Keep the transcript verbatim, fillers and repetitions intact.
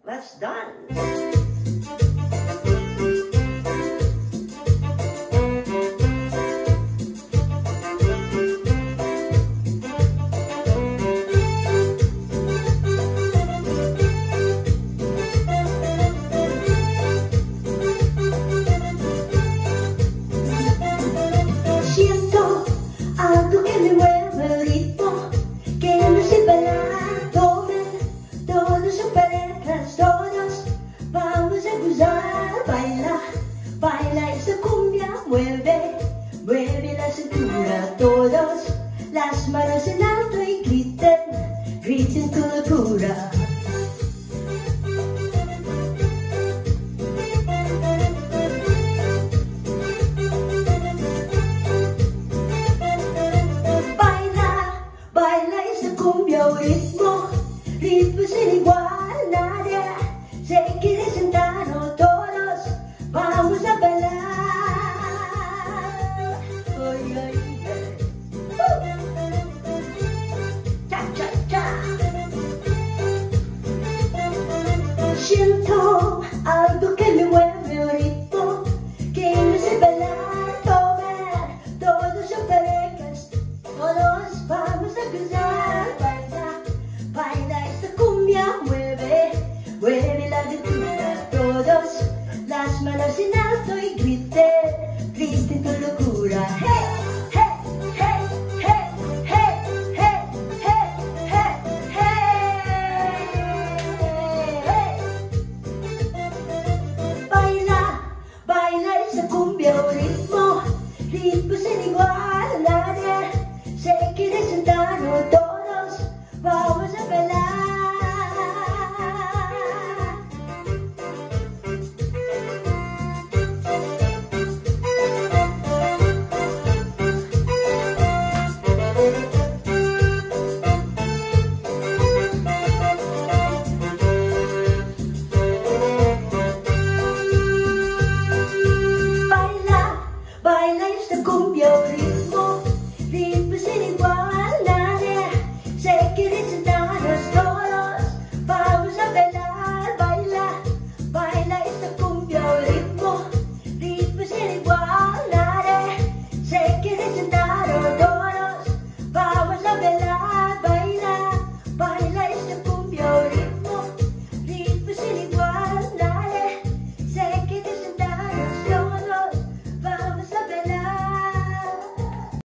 Let's dance. Siento algo que me mueve el ritmo, que no sé bailar, todos son parejas, todos vamos a gozar. Baila, baila esta cumbia, mueve, mueve la cintura, todos las manos en alto y griten, griten con locura. Baila esta cumbia, un ritmo, ritmo sin igual, nadie se quiere sentar, no todos vamos a bailar. Ay, ay, ay. Uh. Cha, cha, cha. Siento algo